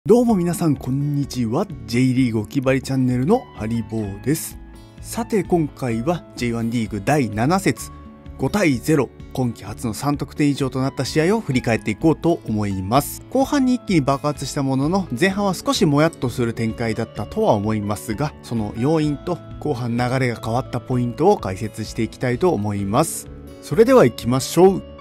どうも皆さんこんにちは。 J リーグおきばりチャンネルのハリボーです。さて今回は J1 リーグ第7節5対0、今季初の3得点以上となった試合を振り返っていこうと思います。後半に一気に爆発したものの、前半は少しもやっとする展開だったとは思いますが、その要因と後半流れが変わったポイントを解説していきたいと思います。それでは行きましょう。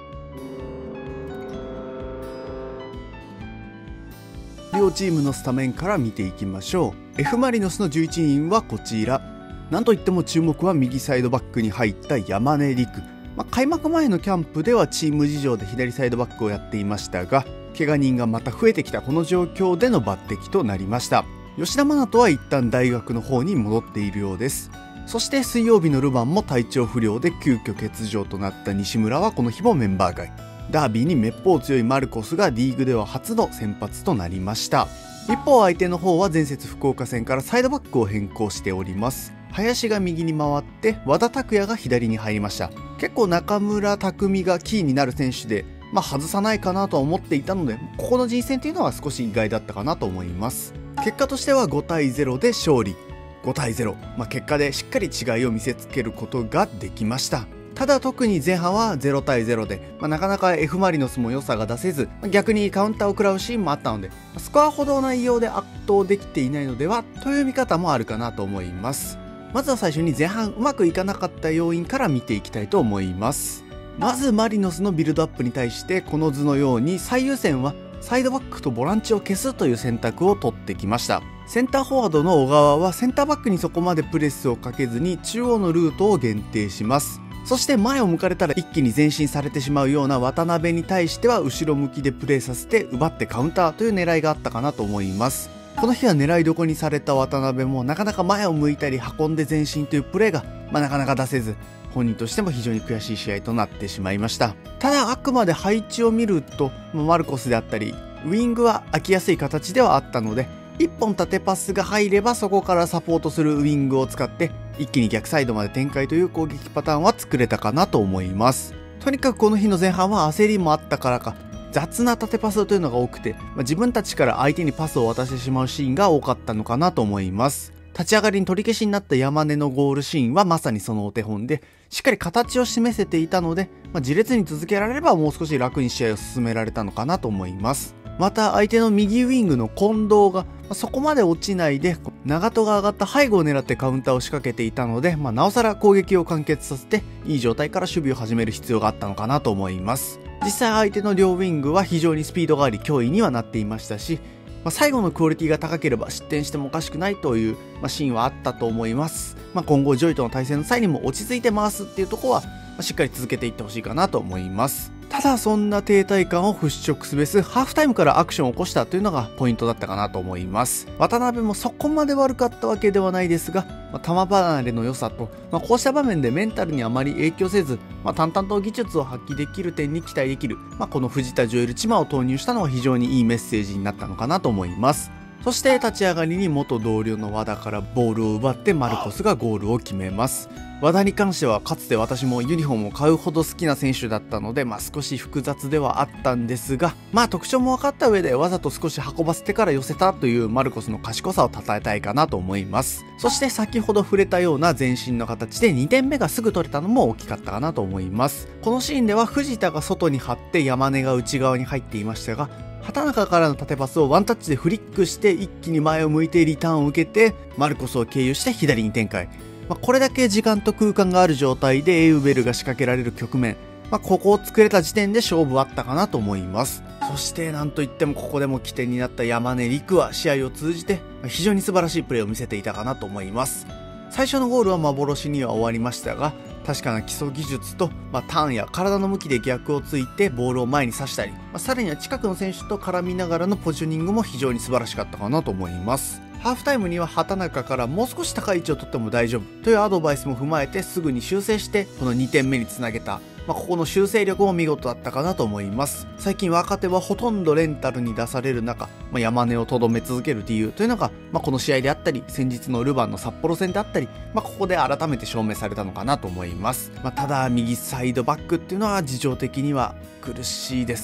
両チームのスタメンから見ていきましょう。F マリノスの11人はこちら。なんといっても注目は右サイドバックに入った山根陸。開幕前のキャンプではチーム事情で左サイドバックをやっていましたが、怪我人がまた増えてきたこの状況での抜擢となりました。吉田真那斗は一旦大学の方に戻っているようです。そして水曜日のルヴァンも体調不良で急遽欠場となった西村はこの日もメンバー外。ダービーに滅法強いマルコスがリーグでは初の先発となりました。一方相手の方は前節福岡戦からサイドバックを変更しております。林が右に回って和田拓也が左に入りました。結構中村拓海がキーになる選手で、外さないかなとは思っていたので、ここの人選というのは少し意外だったかなと思います。結果としては5対0で勝利。5対0、結果でしっかり違いを見せつけることができました。ただ特に前半は0対0で、なかなか F マリノスも良さが出せず、逆にカウンターを食らうシーンもあったので、スコアほど内容で圧倒できていないのではという見方もあるかなと思います。まずは最初に前半うまくいかなかった要因から見ていきたいと思います。まずマリノスのビルドアップに対してこの図のように最優先はサイドバックとボランチを消すという選択を取ってきました。センターフォワードの小川はセンターバックにそこまでプレスをかけずに中央のルートを限定します。そして前を向かれたら一気に前進されてしまうような渡辺に対しては後ろ向きでプレーさせて奪ってカウンターという狙いがあったかなと思います。この日は狙いどこにされた渡辺もなかなか前を向いたり運んで前進というプレーがなかなか出せず、本人としても非常に悔しい試合となってしまいました。ただあくまで配置を見るとマルコスであったりウイングは空きやすい形ではあったので、1本縦パスが入ればそこからサポートするウイングを使って一気に逆サイドまで展開という攻撃パターンは作れたかなと思います。とにかくこの日の前半は焦りもあったからか雑な縦パスというのが多くて、自分たちから相手にパスを渡してしまうシーンが多かったのかなと思います。立ち上がりに取り消しになった山根のゴールシーンはまさにそのお手本で、しっかり形を示せていたので、自列に続けられればもう少し楽に試合を進められたのかなと思います。また相手の右ウイングの近藤がそこまで落ちないで長戸が上がった背後を狙ってカウンターを仕掛けていたので、なおさら攻撃を完結させていい状態から守備を始める必要があったのかなと思います。実際相手の両ウイングは非常にスピードがあり脅威にはなっていましたし、最後のクオリティが高ければ失点してもおかしくないというシーンはあったと思います。今後ジョイとの対戦の際にも落ち着いて回すっていうところはしっかり続けていってほしいかなと思います。ただそんな停滞感を払拭すべすハーフタイムからアクションを起こしたというのがポイントだったかなと思います。渡辺もそこまで悪かったわけではないですが、球離れの良さと、こうした場面でメンタルにあまり影響せず、淡々と技術を発揮できる点に期待できる、この藤田ジョエル千葉を投入したのは非常にいいメッセージになったのかなと思います。そして立ち上がりに元同僚の和田からボールを奪ってマルコスがゴールを決めます。和田に関してはかつて私もユニフォームを買うほど好きな選手だったので、少し複雑ではあったんですが、特徴も分かった上でわざと少し運ばせてから寄せたというマルコスの賢さを称えたいかなと思います。そして先ほど触れたような前進の形で2点目がすぐ取れたのも大きかったかなと思います。このシーンでは藤田が外に張って山根が内側に入っていましたが、畑中からの縦パスをワンタッチでフリックして一気に前を向いてリターンを受けてマルコスを経由して左に展開。これだけ時間と空間がある状態でエウベルが仕掛けられる局面、ここを作れた時点で勝負はあったかなと思います。そしてなんといってもここでも起点になった山根陸は試合を通じて非常に素晴らしいプレーを見せていたかなと思います。最初のゴールは幻には終わりましたが、確かな基礎技術と、ターンや体の向きで逆をついてボールを前に刺したり、さらには近くの選手と絡みながらのポジショニングも非常に素晴らしかったかなと思います。ハーフタイムには畑中からもう少し高い位置を取っても大丈夫というアドバイスも踏まえてすぐに修正してこの2点目につなげた、ここの修正力も見事だったかなと思います。最近若手はほとんどレンタルに出される中、山根をとどめ続ける理由というのが、この試合であったり先日のルヴァンの札幌戦であったり、ここで改めて証明されたのかなと思います。ただ右サイドバックっていうのは事情的には苦しいですね。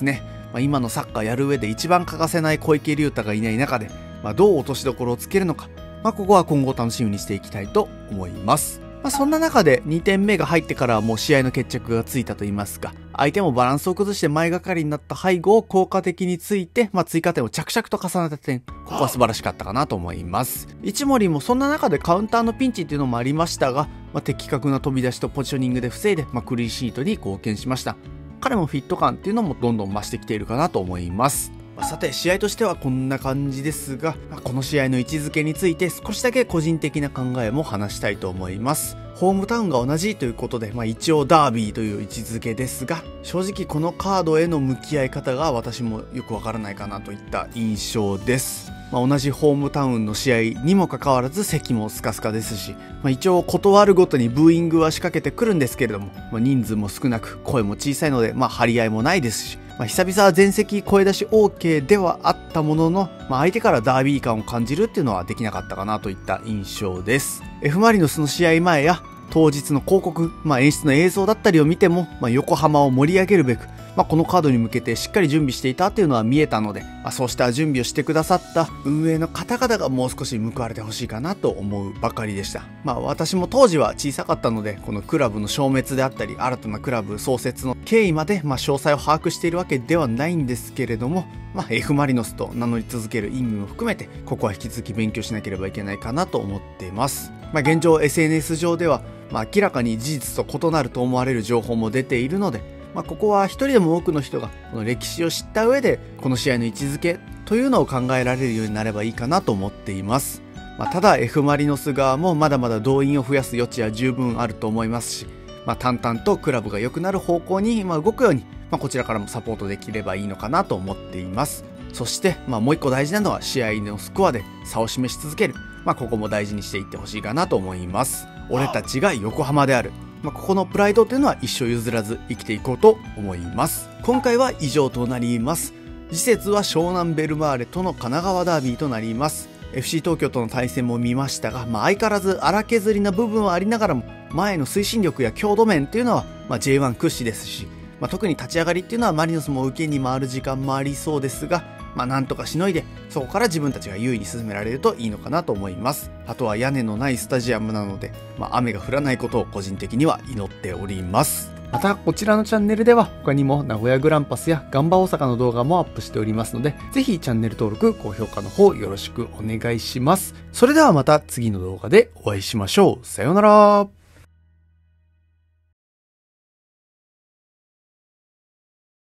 今のサッカーやる上で一番欠かせない小池龍太がいない中で、どう落としどころをつけるのか、ここは今後楽しみにしていきたいと思います。そんな中で2点目が入ってからはもう試合の決着がついたと言いますか、相手もバランスを崩して前がかりになった背後を効果的について、追加点を着々と重ねた点、ここは素晴らしかったかなと思います。一森もそんな中でカウンターのピンチっていうのもありましたが、的確な飛び出しとポジショニングで防いで、クリーンシートに貢献しました。彼もフィット感っていうのもどんどん増してきているかなと思います。さて試合としてはこんな感じですが、この試合の位置づけについて少しだけ個人的な考えも話したいと思います。ホームタウンが同じということで、一応ダービーという位置づけですが、正直このカードへの向き合い方が私もよくわからないかなといった印象です。同じホームタウンの試合にもかかわらず席もスカスカですし、一応断るごとにブーイングは仕掛けてくるんですけれども、人数も少なく声も小さいので、張り合いもないですし、久々は全席声出し OK ではあったものの、相手からダービー感を感じるっていうのはできなかったかなといった印象です。F マリノスの試合前や当日の広告、演出の映像だったりを見ても、横浜を盛り上げるべく、このカードに向けてしっかり準備していたっていうのは見えたので、そうした準備をしてくださった運営の方々がもう少し報われてほしいかなと思うばかりでした。私も当時は小さかったので、このクラブの消滅であったり新たなクラブ創設の経緯まで、詳細を把握しているわけではないんですけれども、F マリノスと名乗り続ける意味も含めて、ここは引き続き勉強しなければいけないかなと思っています。現状 SNS 上では、明らかに事実と異なると思われる情報も出ているので、ここは一人でも多くの人がこの歴史を知った上でこの試合の位置づけというのを考えられるようになればいいかなと思っています。ただ F マリノス側もまだまだ動員を増やす余地は十分あると思いますし、淡々とクラブが良くなる方向に動くように、こちらからもサポートできればいいのかなと思っています。そして、もう一個大事なのは試合のスコアで差を示し続ける、ここも大事にしていってほしいかなと思います。俺たちが横浜である、ここのプライドというのは一生譲らず生きていこうと思います。今回は以上となります。次節は湘南ベルマーレとの神奈川ダービーとなります。 FC 東京との対戦も見ましたが、相変わらず荒削りな部分はありながらも前の推進力や強度面というのは、J1 屈指ですし、特に立ち上がりっていうのはマリノスも受けに回る時間もありそうですが、なんとかしのいでそこから自分たちが優位に進められるといいのかなと思います。あとは屋根のないスタジアムなので、雨が降らないことを個人的には祈っております。またこちらのチャンネルでは他にも名古屋グランパスやガンバ大阪の動画もアップしておりますので、ぜひチャンネル登録高評価の方よろしくお願いします。それではまた次の動画でお会いしましょう。さようなら。